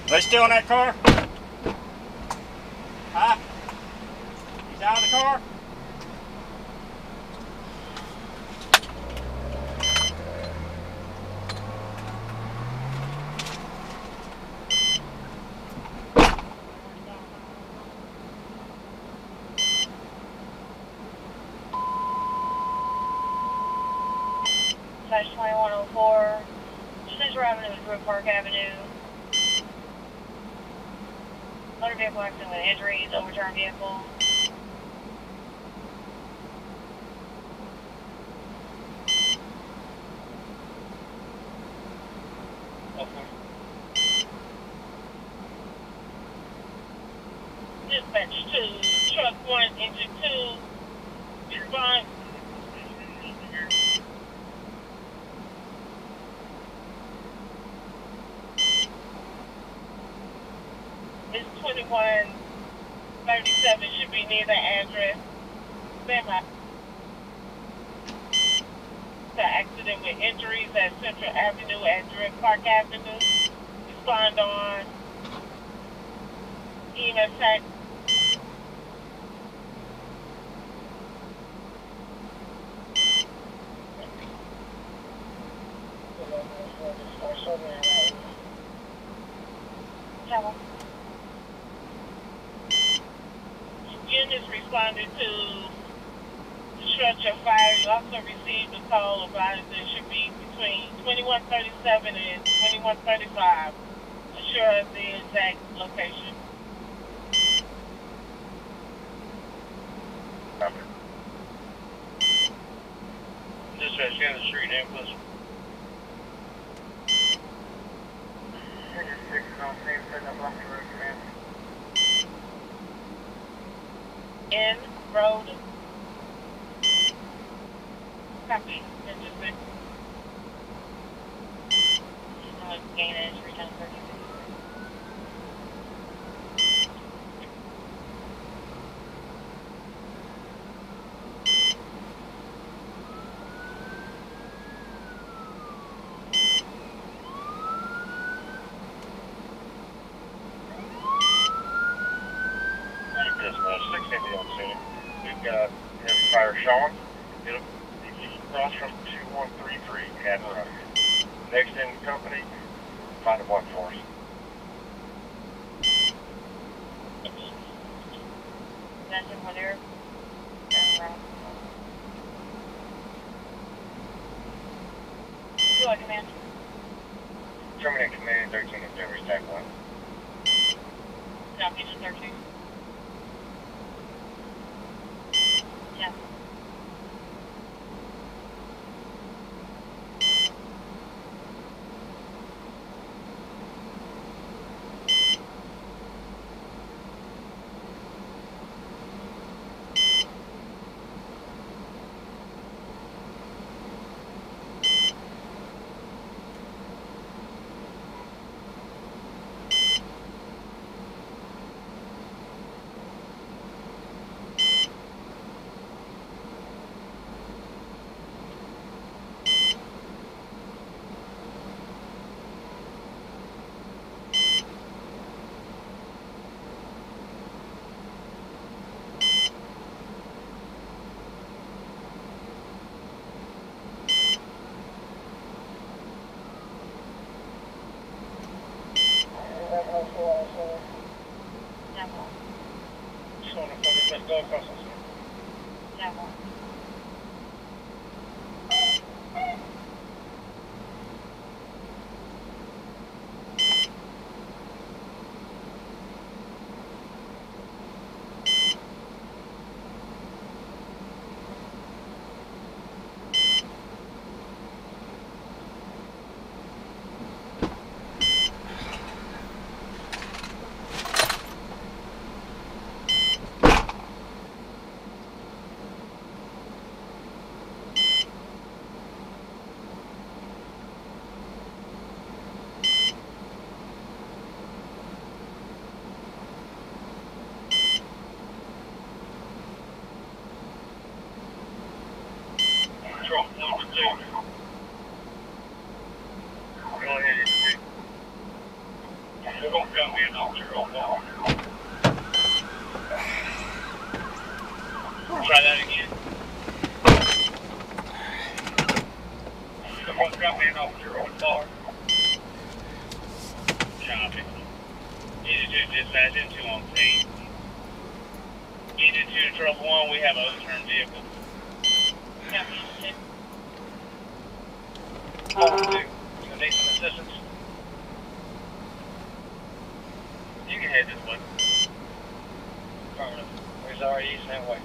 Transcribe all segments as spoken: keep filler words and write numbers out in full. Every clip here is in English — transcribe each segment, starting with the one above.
They still in that car? Huh? He's out of the car? twenty-one oh four, Central Avenue and Brook Park Avenue. Motor vehicle accident with injuries, overturned vehicle. Okay. Dispatch two, truck one, engine two, respond. It's twenty-one thirty-seven, should be near the address. Stand by. The accident with injuries at Central Avenue and Brook Park Avenue. Respond on E M S tech. Hello. Units responded to the structure fire. You also received a call about it. It should be between twenty-one thirty-seven and twenty-one thirty-five. Assure the exact location. Dispatch in the street ambulance. six on scene, setting up off the road, command. In road. Copy. Engine six. Gain entry, ten thirty-six. Dispatch six fifty on scene. We've got heavy fire showing. It'll be across from two one three three Canton Road. Next in the company, find a block for us. That's in what area? Do I command? Terminate command thirteen at Denver Stack one. Copy to thirteen. Yeah. Let's go across the street. Yeah. They're going to come in officer on bar. Try that again. They're going to come in officer on bar. Copy. Unit two dispatch into on scene. Unit two to trouble one, we have an overturned vehicle. Copy. Over two. You need some assistance? You can head this way. Affirmative. Where's our east that way?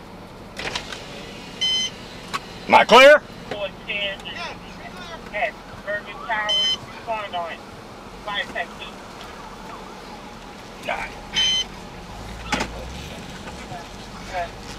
Am I clear? four ten at Irving Towers, respond on fire taxi. Nine. Uh,